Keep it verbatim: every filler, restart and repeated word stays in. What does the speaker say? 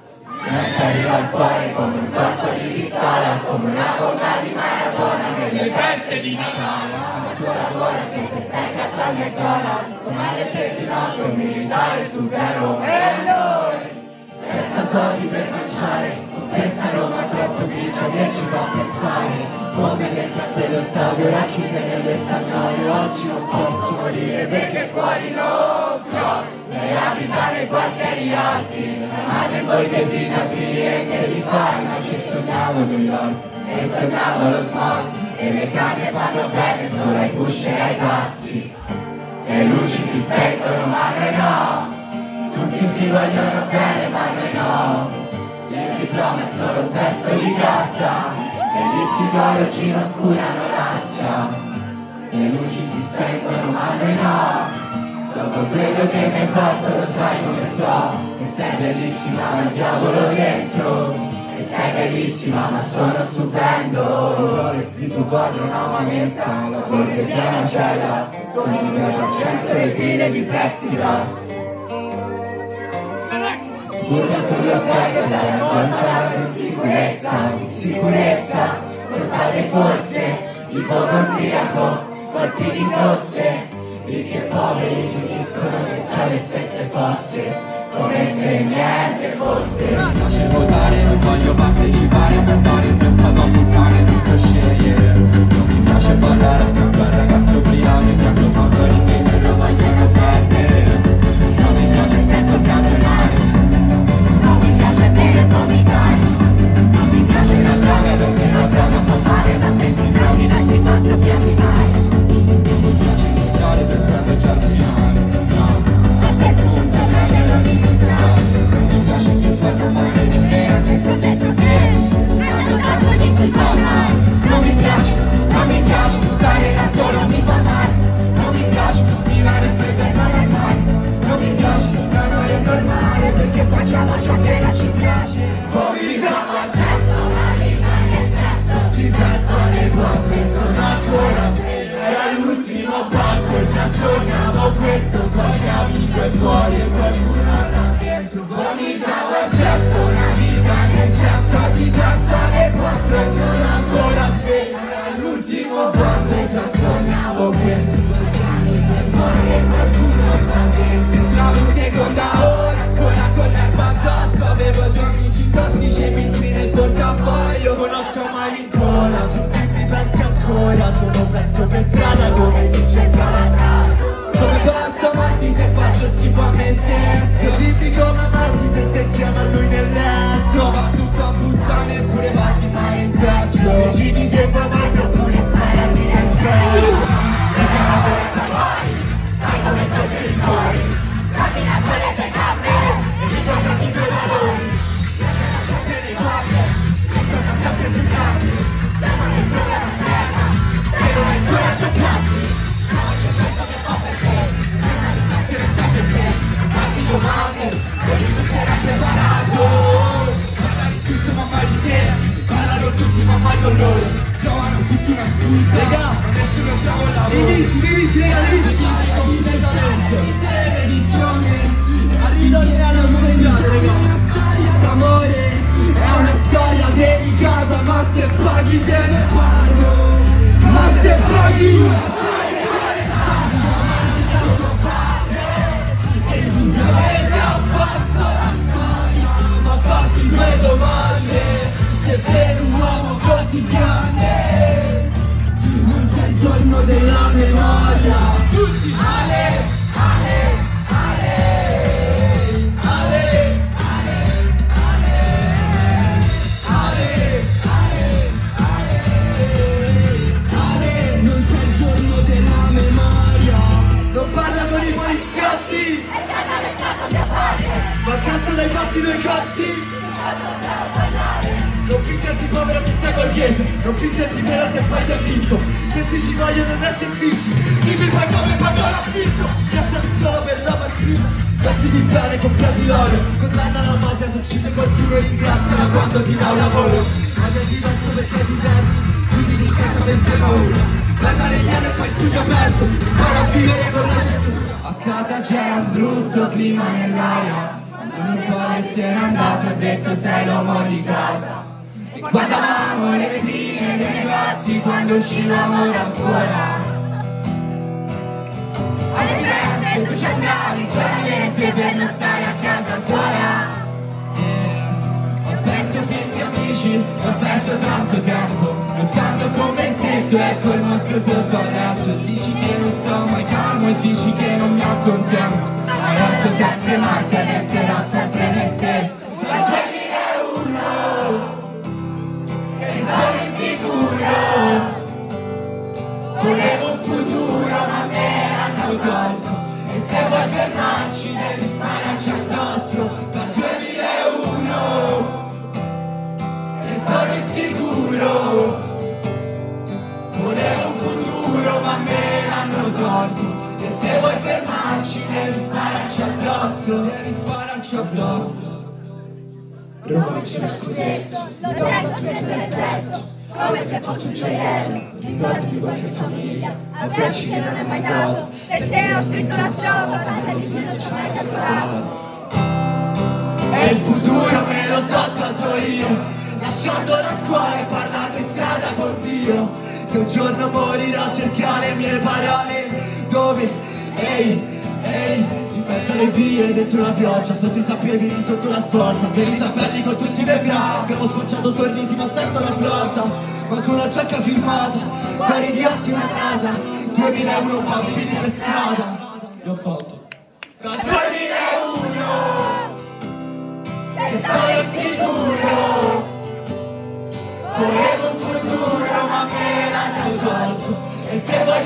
Niente arriva al cuore come un corpo di pistola, come una bomba di Maradona nelle feste di Natale. La tua lavora che se secca sangue e gola, come alle tre di notte un militare sul Roma. E noi, senza soldi per mangiare, con questa Roma troppo grigia che ci fa pensare. Come dentro a quello stadio racchiuse nelle stagnole, oggi non posso morire perché fuori non piove. Lei abita nei quartieri alti, la madre in borghesina si riempie di farma. Ci sognavo New York e sognavo lo smog, e le canne fanno bene solo ai pusher e ai pazzi. Le luci si spengono ma noi no, tutti si vogliono bene ma noi no. Il diploma è solo un pezzo di carta e gli psicologi non curano l'ansia. Le luci si spengono ma noi no. Dopo quello che mi hai fatto lo sai come sto. E sei bellissima ma il diavolo dentro. E sei bellissima ma sono stupendo. Il Rolex di tuo quadro una manetta, la borghesia una cella, sono in mille cento vetrine di plexiglass. Sputa sullo specchio dai ancora in sicurezza, in sicurezza, colpa dei forze, ipocondriaco, colpi di tosse, ricchi e poveri finiscono dentro le stesse fosse, come se niente fosse. Mi piace votare, non voglio partecipare, a andare in stato a puttane, non so scegliere. Non mi piace ballare a fianco al ragazzo ubriaco, e bianco favori che me lo vogliono perdere. Non mi piace il senso occasionale, non mi piace bere e vomitare, non mi piace la droga perché la droga fa male, ma se ti droghi non ti posso biasimare. Non mi piace iniziare pensando già al finale, no, a quel punto è meglio non iniziare. Non mi piace più farlo male di me, anche se ho detto che hanno troppo di cui parlare. Non mi piace, non mi piace, stare da solo mi fa male. Non mi piace, vivere freddo e non è male. Non mi piace, da noi è normale, perché facciamo ciò che non ci piace. Oh, viviamo al cesso, la vita nel cesso, ti penso alle porte, sono ancora sveglio. Era l'ultimo banco, già sognavo questo, qualche amico è fuori e qualcuno sta dentro. Vomitavo al cesso, la vita nel cesso, ti penso alle porte, sono ancora sveglio. Era l'ultimo banco, già sognavo questo, qualche amico è fuori e qualcuno sta dentro. Entravo in seconda ora, ancora con l'erba addosso, avevo due amici tossici e filtri nel portafoglio, con otto mani in cola, tutti mi pensi ancora, sono presso per strada come dice Calabrado. Come posso amarti se faccio schifo a me stesso? Tipico come amarti se stai insieme a lui nel letto. Va tutto a puttane pure vatti mai in peggio. Decidi se puoi amarmi oppure spararmi nel petto. E se la volete fuori, sai come sono i genitori. Dammi la soletta in gambe e ti faccio tutti i valori. Sempre la gente nei cuore, e sono sempre più grandi. Siamo nel cuore la terra, se non hai coraggio cazzi. Non c'è certo che fa per te, prima di mettere sempre te. Fatti domande, quelli tu sei preparato. Parlare tutto ma mai di te, parlano tutti ma mai con loro. Trovano tutti una scusa, raga, ma nessuno trova il lavoro. Devi, devi, devi, completamente. Televisione, arriverà una svegliata, raga. Una storia d'amore, è una storia delicata, ma se paghi te ne parlo. Ma se paghi due domande, se per un uomo così grande non c'è il giorno della memoria. Tutti Ale, Ale, Ale, Ale, Ale, Ale, Ale, Ale, Ale, non c'è il giorno della memoria. Non parla con i poliziotti, ma cazzo dai fatti dei cotti. Non fingersi povero se sei borghese, non fingersi vero se fai già vinto. Questi ci vogliono resti fissi, chi mi fa come pago l'affitto. Grazie solo per la partita, cazzi di bene comprati l'oro. Condanna la mafia se uccide qualcuno e ringraziala quando ti dà un lavoro. Ma è diverso perché ti senti, vivi in casa mentre paura. Guarda negli anni e poi studio aperto, vai a vivere con la censura. A casa c'era un brutto clima nell'aria, con un quale se n'è andato e ha detto sei l'uomo di casa. E guardavamo le vetrine dei negozi quando uscivamo da scuola. Alle feste tu ci andavi solamente per non stare a casa sola. Ho perso sempre amici, ho perso tanto tempo lottando con me stesso e col mostro sotto al letto. Dici che non sto mai calmo e dici che non mi accontento, ma resto sempre matti e resterò sempre me stesso. Dal duemilauno che sono insicuro, volevo un futuro ma me l'hanno tolto, e se vuoi fermarci devi spararci addosso. Dal duemilauno sono insicuro, volevo un futuro ma me l'hanno tolto, e se vuoi fermarci devi spararci addosso, devi spararci addosso. Roma c'è lo scudetto, lo tengo sempre nel petto, come se fosse un gioiello, ricordi di qualche famiglia, abbracci che non hai mai dato, per te ho scritto la strofa, tanta di più non ci ho mai calcolato. E il futuro me lo so tanto io, lasciando la scuola e parlando in strada con Dio. Se un giorno morirò cerca le mie parole, dove? Ehi, ehi, in mezzo alle vie, dentro la pioggia, sotto i sappiegrini, sotto la sporta, per i sappelli con tutti i miei fra. Abbiamo spacciato sorrisi ma senza la flotta, ma con la giacca firmata, pari di atti una data, duemilauno bambini per strada. L'ho fatto. Dal duemilauno che sono insicuro, volevo un futuro ma me l'hanno tolto, e se vuoi